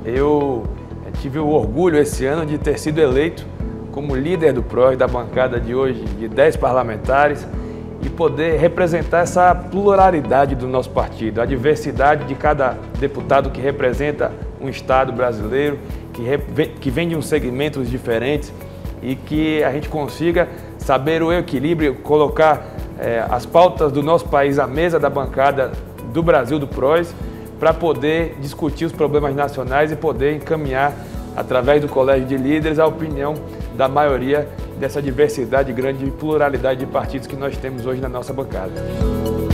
Eu tive o orgulho esse ano de ter sido eleito como líder do PROS, da bancada de hoje de 10 parlamentares, e poder representar essa pluralidade do nosso partido, a diversidade de cada deputado que representa um estado brasileiro, que vem de uns segmentos diferentes, e que a gente consiga saber o equilíbrio, colocar as pautas do nosso país à mesa da bancada do Brasil, do PROS, para poder discutir os problemas nacionais e poder encaminhar, através do Colégio de Líderes, a opinião da maioria dessa diversidade, grande pluralidade de partidos que nós temos hoje na nossa bancada.